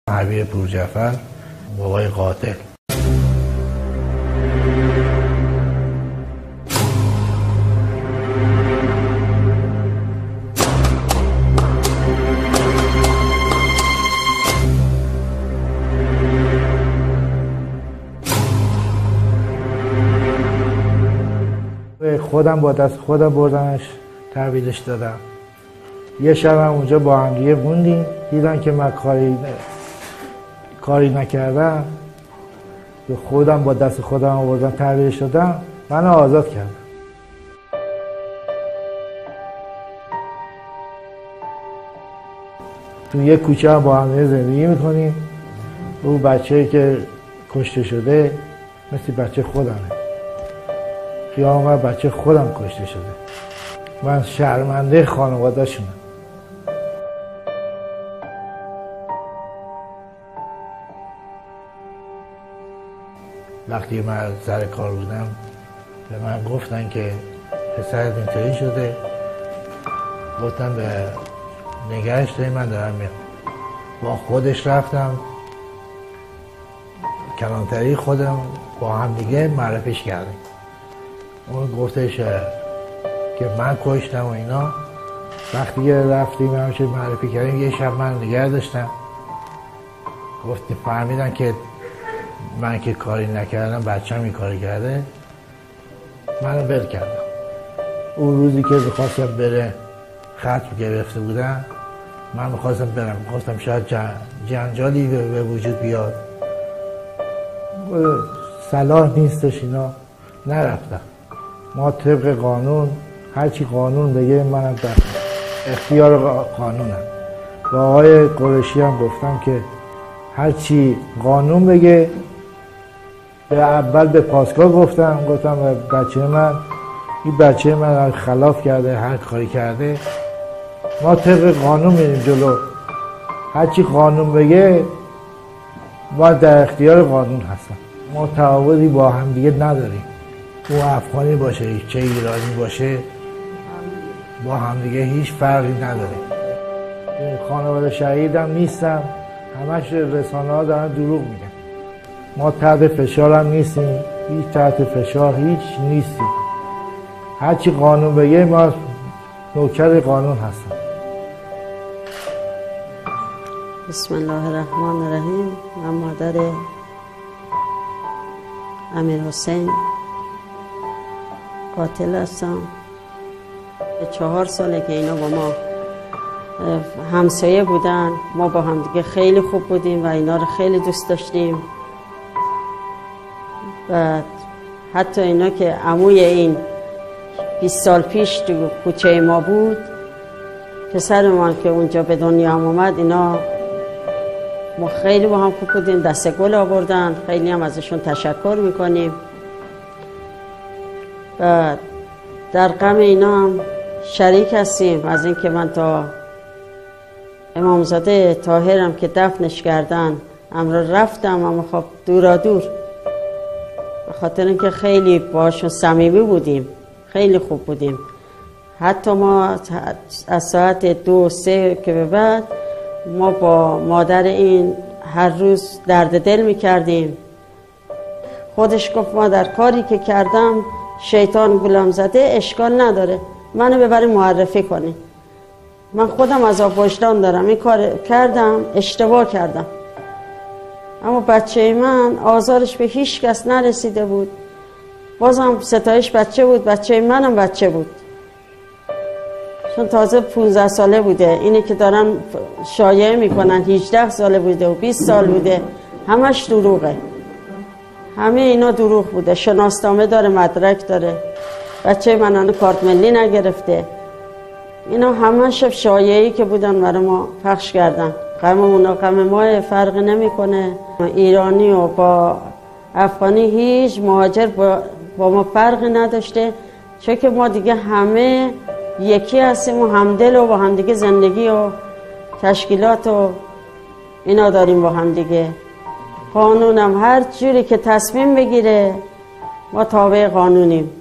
حبیب پورجعفر، بابای قاتل. خودم با دست خودم بردمش تحویلش دادم. یه شب هم اونجا با هم دیگه موندیم، دیدن که من کاری نکردم، خودم با دست خودم آوردم تحویلش دادم، منو آزاد کردم. تو یک کوچه هم با هم زندگی میکنیم. او بچه‌ای که کشته شده مثل بچه خودمه، خیام بچه خودم کشته شده. من شرمنده خانواده شونم. وقتی من سر کار بودم به من گفتن که پسرت اینطوری شده، گفتم به نگهش داری، من دارم میام. با خودش رفتم کلانتری، خودم با هم دیگه معرفیش کردیم. اون گفتش که من کشتم و اینا. وقتی که رفتیم همشه معرفی کردیم، یه شب من نگه داشتم. گفتی فهمیدن که من که کاری نکردم، بچه‌م این کاری کرده، منو ول کردم. اون روزی که می‌خواستم بره خط گرفته بودن، من می‌خواستم برم، می‌خواستم شاید جنجالی به وجود بیاد، صلاح نیستش اینا، نرفتم. ما طبق قانون هرچی قانون بگه منم در اختیار قانونم. با آقای قریشی هم گفتم که هرچی قانون بگه. به اول به پاسگاه گفتم بچه من، این بچه من خلاف کرده، هر کاری کرده، ما طبق قانون میریم جلو، هرچی قانون بگه ما در اختیار قانون هستم. ما تعاوضی با هم دیگه نداریم. او افغانی باشه چه ایرانی باشه، با هم دیگه هیچ فرقی نداریم. خانواده شهیدم نیستم، همش رسانه ها دارن دروغ میگن. ما تحت فشار هم نیستیم، هیچ تحت فشار هیچ نیستیم. هرچی قانون بگه ما نوکر قانون هستم. بسم الله الرحمن الرحیم. من مادر امیر حسین قاتل هستم. 4 ساله که اینا با ما همسایه بودن. ما با هم دیگه خیلی خوب بودیم و اینا رو خیلی دوست داشتیم. و حتی اینا که عموی این 20 سال پیش تو کوچه ما بود، پسر ما که اونجا به دنیا هم اومد، اینا ما خیلی با هم خوب بودیم. دست گل آوردن، خیلی هم ازشون تشکر میکنیم. و در غم اینا هم شریک هستیم. از اینکه من تا امامزاده طاهرم که دفنش کردن امروز رفتم، اما خب دورا دور، به خاطر اینکه خیلی باشون صمیمی بودیم، خیلی خوب بودیم. حتی ما از ساعت 2-3 که به بعد ما با مادر این هر روز درد دل میکردیم. خودش گفت مادر کاری که کردم شیطان گولم زده، اشکال نداره، منو ببریم معرفی کنی. من خودم عذاب وجدان دارم، این کار کردم، اشتباه کردم. اما بچه من آزارش به هیچ کس نرسیده بود. بازم ستایش بچه بود، بچه منم بچه بود، چون تازه 15 ساله بوده. اینی که دارن شایعه میکنن 18 ساله بوده و 20 سال بوده، همش دروغه. همه اینا دروغ بوده. شناسنامه داره، مدرک داره. بچه من هنوز کارت ملی نگرفته. اینا همش شایعه‌ای که بودن برای ما پخش کردن. غم اونا غم ما فرق نمیکنه. ایرانی و با افغانی هیچ مهاجر با ما فرق نداشته، چون که ما دیگه همه یکی هستیم و همدل و با هم دیگه زندگی و تشکیلات و اینا داریم با هم دیگه. قانونم هر جوری که تصمیم بگیره ما تابع قانونیم.